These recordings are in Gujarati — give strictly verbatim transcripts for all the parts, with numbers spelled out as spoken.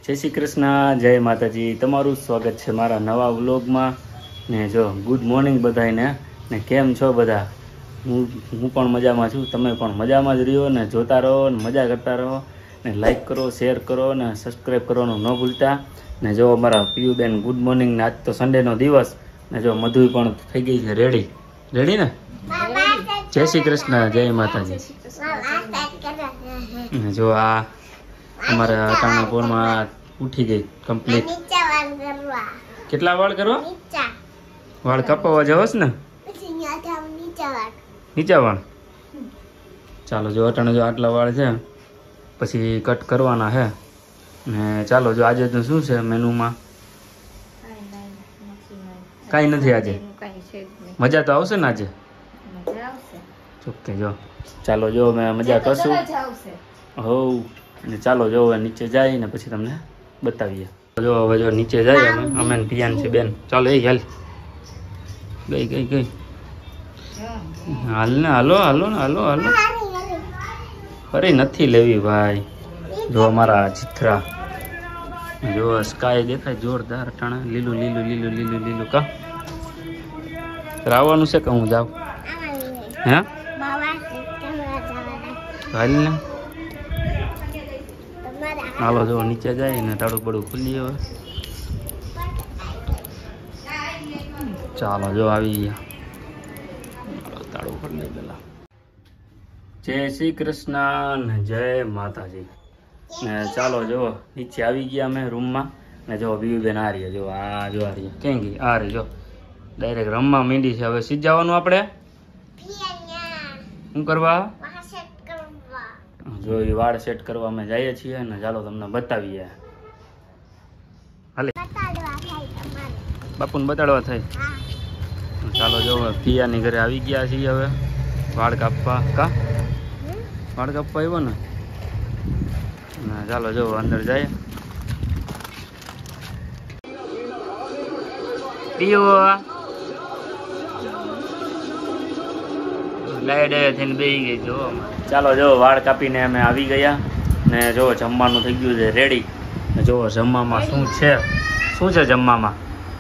જય શ્રી કૃષ્ણ, જય માતાજી. તમારું સ્વાગત છે મારા નવા વ્લોગમાં. ને જો ગુડ મોર્નિંગ બધાને. ને કેમ છો બધા? હું હું પણ મજામાં છું, તમે પણ મજામાં જ રહ્યો ને જોતા રહો ને મજા કરતા રહો ને લાઈક કરો, શેર કરો ને સબસ્ક્રાઈબ કરવાનું ન ભૂલતા. ને જો અમારા પીયુબેન ગુડ મોર્નિંગ ને આજ તો સન્ડેનો દિવસ ને જો મધુ પણ થઈ ગઈ છે રેડી. રેડી ને? જય શ્રી કૃષ્ણ, જય માતાજી. ને જો આ અમારા અટાણાપુરમાં ઉઠી ગઈ કમ્પ્લીટ. કેટલા વાળ કરવા? વાળ કપાવવા જવાસ ને? નીચા વાળ. ચાલો જો અટાણે જો આટલા વાળ છે પછી કટ કરવાના છે. ને ચાલો જો આજે તો શું છે મેનુમાં? કાંઈ નથી આજે. મજા તો આવશે ને આજે? ચોખ્ખે જો ચાલો જો મેં મજા કરશું. હો અને ચાલો જો હવે નીચે જાય ને પછી તમને બતાવીએ. જો હવે જો નીચે જાય અમે અમે પિયાન છે બેન. ચાલો એ હાલ ગઈ ગઈ ગઈ હાલ ને હાલો હાલો ને હાલો હાલો. અરે નથી લેવી ભાઈ. જો અમારા ચિત્રા જો સ્કાય દેખાય જોરદાર અટાણા લીલું લીલું લીલું લીલું લીલું. કા આવવાનું છે કે હું જાઉં? હે હાલ ને હાલો જો નીચે જાય ને તાળું બડું ખુલ્લી હવે. ચાલો જો આવી ગયા. તાળું ખોલી પેલા. જય શ્રી કૃષ્ણ ને જય માતાજી. ને ચાલો જો નીચે આવી ગયા અમે રૂમમાં. ને જો બીયુબેન આ રહી જો આ જો આ રહી ક્યાં ગઈ? આ રહી જો ડાયરેક્ટ રમવા માંડી છે. હવે સીધ જવાનું આપણે. શું કરવા? જો એ વાળ સેટ કરવા અમે જઈએ છીએ ને ચાલો તમને બતાવીએ. હાલે બાપુને બતાડવા થાય. ચાલો જો પિયાની ઘરે આવી ગયા છીએ હવે વાળ કાપવા. કા વાળ કાપવા આવ્યો ને? ચાલો જો અંદર જાય. પીવો ડાય ડાય થઈને બેસી ગઈ જો. ચાલો જો વાળ કાપીને અમે આવી ગયા ને જો જમવાનું થઈ ગયું છે રેડી. ને જો જમવામાં શું છે? શું છે જમવામાં?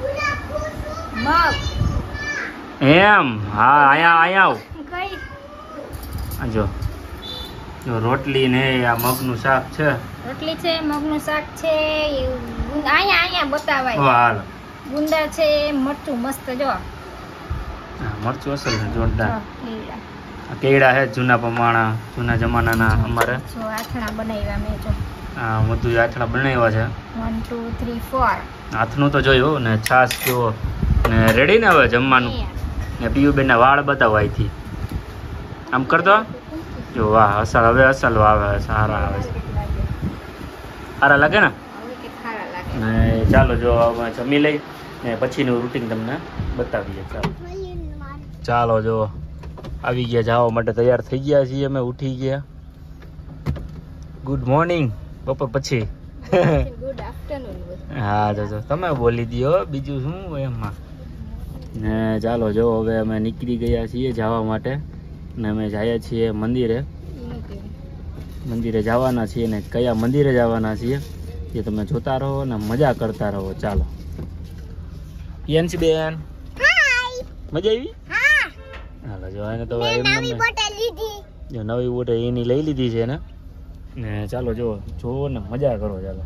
એમ હા અહીંયા અહીંયા આવ. જો જો રોટલી ને આ મગનું શાક છે. રોટલી છે, મગનું શાક છે. અહીંયા અહીંયા બતાવાય. હાલ ગુંદા છે, મરચું મસ્ત જો. હા મરચું અસલ છે જોરદાર. કેળા હે જૂના પ્રમાણા જૂના જમાનાના અમારે. જો આથણા બનાવ્યા મેં જો. હા બધું આથણા બનાવ્યા છે. One two three four. હાથનું તો જોયું ને છાશ જો ને રેડી ને હવે જમવાનું. ને પીયુબેનના વાળ બતાવો અહીંથી આમ કરતો. જો વાહ અસલ હવે અસલ આવે સારા આવે છે. સારા લાગે ને? ને ચાલો જો હવે જમી લઈ ને પછીનું રૂટીન તમને બતાવીએ. ચાલો ચાલો જો આવી ગયા જવા માટે તૈયાર થઈ ગયા છીએ અમે. ઉઠી ગયા. ગુડ મોર્નિંગ બપોર પછી. Good afternoon. હા જો તમે બોલી દો બીજું શું હોય એમાં. ને ચાલો જો હવે અમે નીકળી ગયા છીએ જવા માટે ને અમે જઈએ છીએ મંદિરે. મંદિરે જવાના છીએ ને કયા મંદિરે જવાના છીએ એ તમે જોતા રહો ને મજા કરતા રહો. ચાલો યંશી બેન મજા આવી? હાલો જો એને તો જો નવી બોટલ એની લઈ લીધી છે ને. ને ચાલો જો જો ને મજા કરો. ચાલો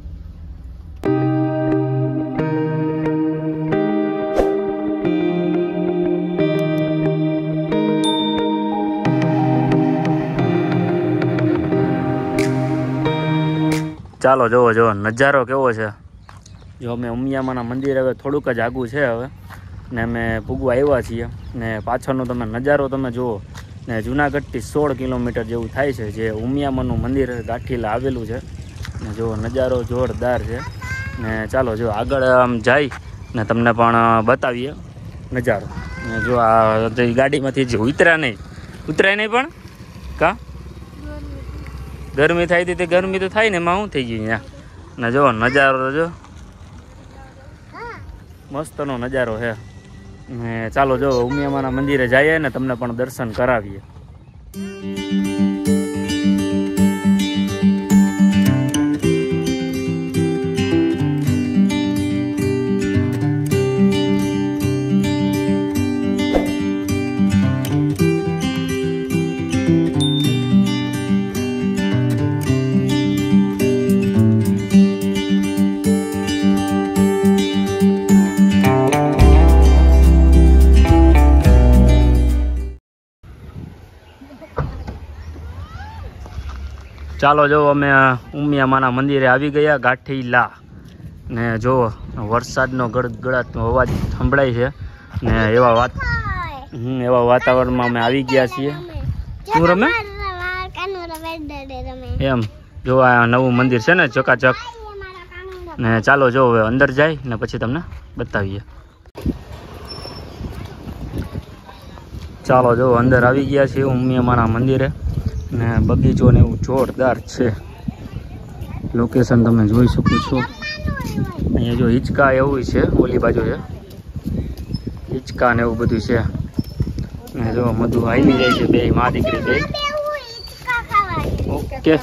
ચાલો જોવો જો નજારો કેવો છે. જો અમે ઉમિયામાના મંદિર હવે થોડુંક જ આગું છે હવે ને અમે પૂગવા આવ્યા છીએ. ને પાછળનો તમે નજારો તમે જુઓ. ને જુનાગઢથી સોળ કિલોમીટર જેવું થાય છે જે ઉમિયામાનું મંદિર ગાંઠીલા આવેલું છે. ને જો નજારો જોરદાર છે. ને ચાલો જો આગળ આમ જાય ને તમને પણ બતાવીએ નજારો. ને જો આ ગાડીમાંથી જ ઉતર્યા નહીં ઉતરાય નહીં પણ કા ગરમી થાય તે ગરમી તો થાય ને એમાં શું થઈ ગયું ત્યાં. ને જો નજારો જો મસ્તનો નજારો છે. ને ચાલો જો ઉમિયામાના મંદિરે જઈએ ને તમને પણ દર્શન કરાવીએ. ચાલો જો અમે ઉમિયામાના મંદિરે આવી ગયા ગાંઠીલા ને જો વરસાદનો ગડગડાટનો અવાજ સંભળાય છે ને એવા વાત હમ એવા વાતાવરણમાં અમે આવી ગયા છીએ. શું રમે એમ જો આ નવું મંદિર છે ને ચકાચક ને ચાલો જો હવે અંદર જાય ને પછી તમને બતાવીએ. ચાલો જો અંદર આવી ગયા છીએ ઉમિયામાના મંદિરે ને બગીચો ને એવું જોરદાર છે. લોકેશન તમે જોઈ શકો છો. અહીંયા જો હિંચકા એવું છે, ઓલી બાજુ છે હિંચકા ને એવું બધું છે ને જો મધુ આવી જાય છે બે માં દીકરી બે. ઓકે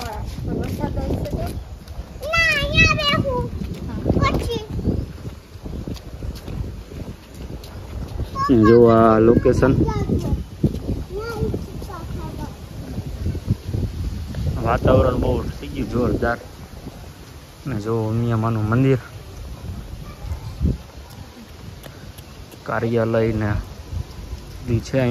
જો આ લોકેશન વાતાવરણ બહુ થઈ ગયું જોરદાર ને જો ઉમિયામાનું મંદિર કાર્યાલય ને બી છે.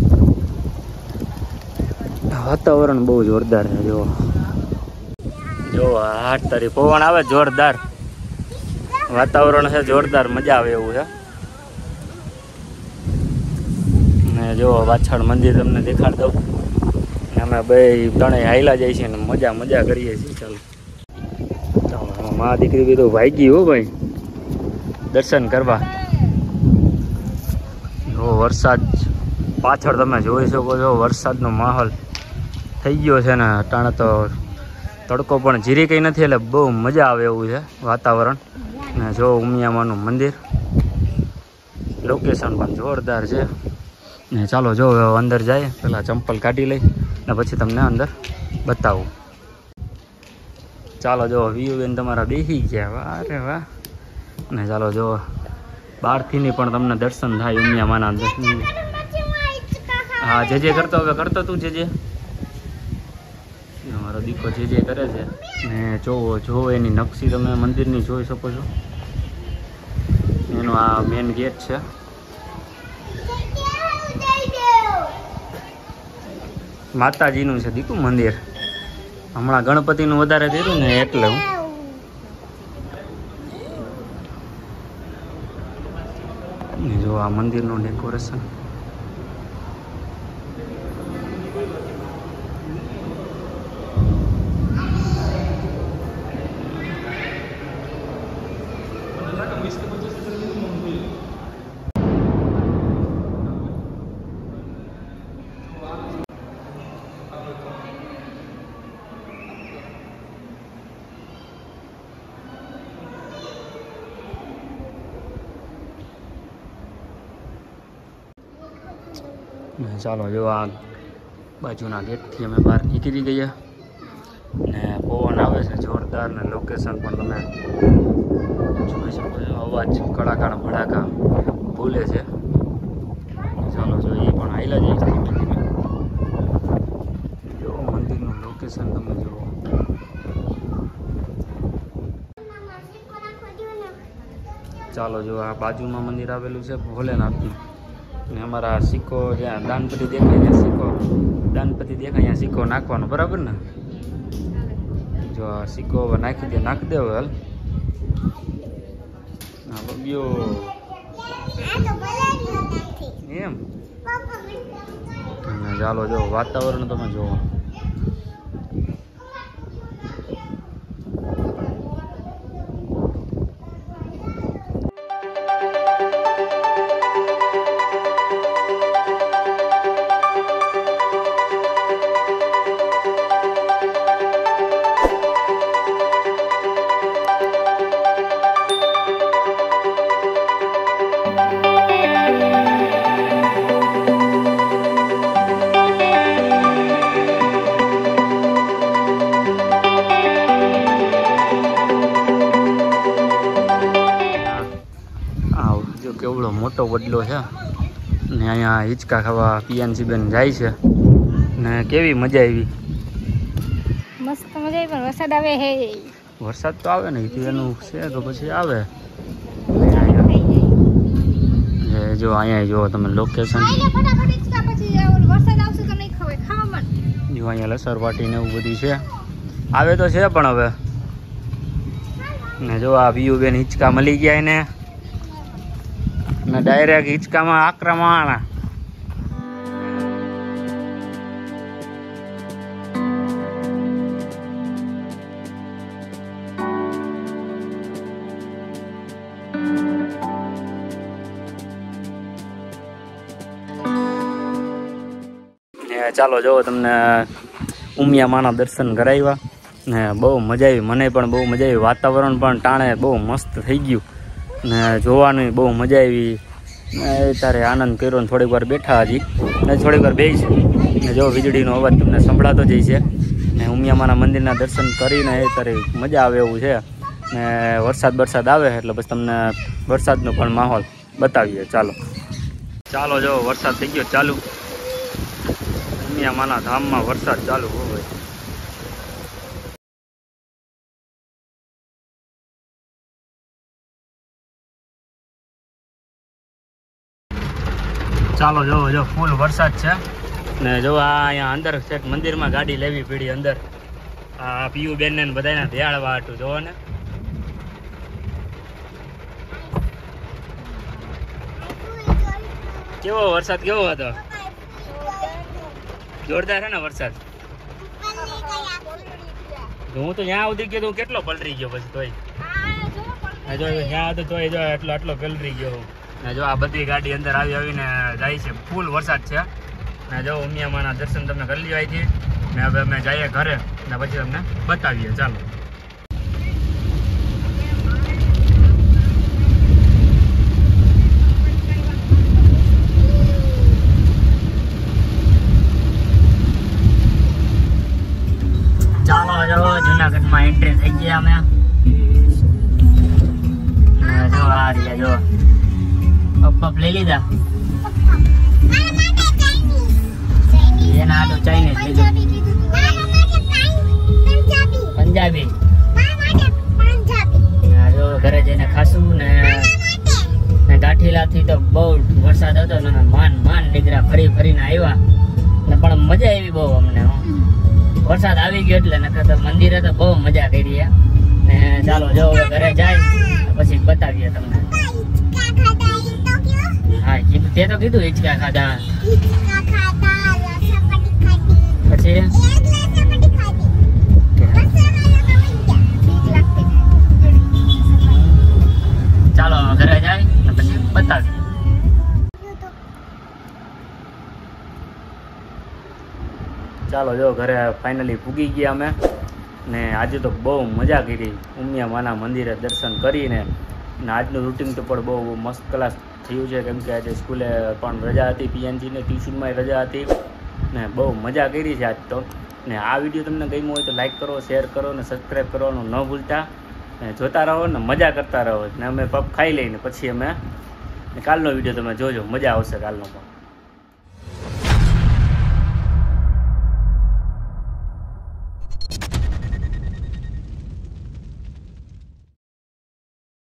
અહીંયા વાતાવરણ બહુ જોરદાર છે. જો જો હાથ તારી પવન આવે જોરદાર વાતાવરણ છે જોરદાર મજા આવે એવું છે. ને જો પાછળ મંદિર તમને દેખાડ દઉં. અમે બે ત્રણેય હાઈલા જાય છે ને મજા મજા કરીએ છીએ. ચાલો ચાલો મા દીકરી બી તો ભાગી હો ભાઈ દર્શન કરવા. જો વરસાદ પાછળ તમે જોઈ શકો છો વરસાદનો માહોલ થઈ ગયો છે ને અટાણે તો તડકો પણ જીરી કંઈ નથી એટલે બહુ મજા આવે એવું છે વાતાવરણ. ને જો ઉમિયામાનું મંદિર લોકેશન પણ જોરદાર છે ને ચાલો જો અંદર જાય પેલા ચંપલ કાઢી લઈ ને પછી તમને અંદર બતાવું. ચાલો જો વ્યૂ બેન તમારા બેસી ગયા વાહ રે વાહ. ને ચાલો જો બહારથી પણ તમને દર્શન થાય ઉમિયામાના દર્શન. હા જે જે કરતો હવે કરતો તું જે જે મારો દીકો જે જે કરે છે ને જોવો જો એની નકશી તમે મંદિરની જોઈ શકો છો. એનો આ મેન ગેટ છે. માતાજીનું છે દીકુ મંદિર. હમણાં ગણપતિનું વધારે થયું ને એટલે હું જો આ મંદિરનું ડેકોરેશન ચાલો જો આ બાજુના ગેટથી અમે બહાર નીકળી ગયા ને પવન આવે છે જોરદાર ને લોકેશન પણ તમે જોઈ શકો છો. અવાજ કડાકા ભડાકા બોલે છે. ચાલો જો એ પણ હાઈલા જાય છે ધીમે ધીમે. જો મંદિરનું લોકેશન તમે જુઓ. ચાલો જો આ બાજુમાં મંદિર આવેલું છે ભોલેનાથનું ને અમારા સિક્કો જ્યાં દાનપતિ દેખાય ત્યાં સિક્કો દાનપતિ દેખાય ત્યાં સિક્કો નાખવાનો બરાબર ને. જો આ સિક્કો હવે નાખી દે નાખી દે હવે હાલ. હા બબ્યો એમ. અને ચાલો જો વાતાવરણ તમે જુઓ. કેવડો મોટો વડલો છે ને અહીંયા હિંચકા ખાવા પિયાનસી બેન જાય છે ને કેવી મજા આવી. મસ્ત મજા આવી પણ વરસાદ આવે હે. વરસાદ તો આવે ને એનું છે તો પછી આવે. જો અહીંયા જો તમે લોકેશન જો અહીંયા લસર પાટી ને એવું બધું છે આવે તો છે પણ હવે ને જો આ બીયુ બેન હિંચકા મળી ગયા એને ને ડાયરેક્ટ હિંચકામાં આક્રમણ. ચાલો જો તમને ઉમિયામાના દર્શન કરાવ્યા ને બહુ મજા આવી, મને પણ બહુ મજા આવી. વાતાવરણ પણ ટાણે બહુ મસ્ત થઈ ગયું ને જોવાની બહુ મજા આવી ને તારે આનંદ કર્યો ને થોડીક વાર બેઠા હજી ને થોડીક વાર બેસી ને જો વીજળીનો અવાજ તમને સંભળાતો જ છે ને ઉમિયામાના મંદિરના દર્શન કરીને એ તારે મજા આવે એવું છે ને વરસાદ વરસાદ આવે એટલે પછી તમને વરસાદનો પણ માહોલ બતાવીએ. ચાલો ચાલો જો વરસાદ થઈ ગયો ચાલુ, ઉમિયામાના ધામમાં વરસાદ ચાલુ હોય. ચાલો જો જો ફૂલ વરસાદ છે ને જો આ અહીંયા અંદર છેક મંદિરમાં ગાડી લેવી પડી અંદર આ પીયુ બેન ને બધાને ભેળવા હાટું જોવો ને. કેવો વરસાદ કેવો હતો? જોરદાર છે ને વરસાદ. હું તો ત્યાં સુધી ગયો કેટલો પલરી ગયો પછી તોય જો ત્યાં હતો તોય જો એટલો આટલો પલરી ગયો ને જો આ બધી ગાડી અંદર આવી આવીને જાય છે. ફૂલ વરસાદ છે ને જો ઉમિયામાના દર્શન તમને કરી લેવાય છે ને હવે અમે જઈએ ઘરે ને પછી તમને બતાવીએ. ચાલો ચાલો જો જુનાગઢમાં એન્ટ્રી થઈ ગયા અમે. જો આ રહ્યા જો પપ લઈ લીધા એના આટો ચાઇનીઝ લીધું પંજાબી. જો ઘરે જઈને ખાશું ને ગાંઠીલાથી તો બહુ વરસાદ હતો ને માન માન નીકળ્યા ફરી ફરીને આવ્યા ને પણ મજા આવી બહુ અમને. વરસાદ આવી ગયો એટલે નકર તો મંદિરે તો બહુ મજા કરી ને ચાલો જો હવે ઘરે જાય પછી બતાવીએ તમને. હા કીધું તે તો કીધું હિંચકા ખાધા પછી ચાલો ઘરે જાય ને પછી બતાવીએ. ચાલો જો ઘરે ફાઇનલી પૂગી ગયા અમે ને આજે તો બહુ મજા કરી ઉમિયામાના મંદિરે દર્શન કરીને ને આજનું રૂટિન તો પણ બહુ મસ્ત ક્લાસ થયું છે કેમ કે આજે સ્કૂલે પણ રજા હતી, પીએનજીને ટ્યુશનમાં રજા હતી ને બહુ મજા કરી છે આજ તો. ને આ વિડીયો તમને ગમ્યો હોય તો લાઈક કરો, શેર કરો ને સબસ્ક્રાઈબ કરવાનું ન ભૂલતા ને જોતા રહો ને મજા કરતા રહો ને અમે પપ ખાઈ લઈને પછી અમે કાલનો વિડીયો તમે જોજો, મજા આવશે કાલનો પણ.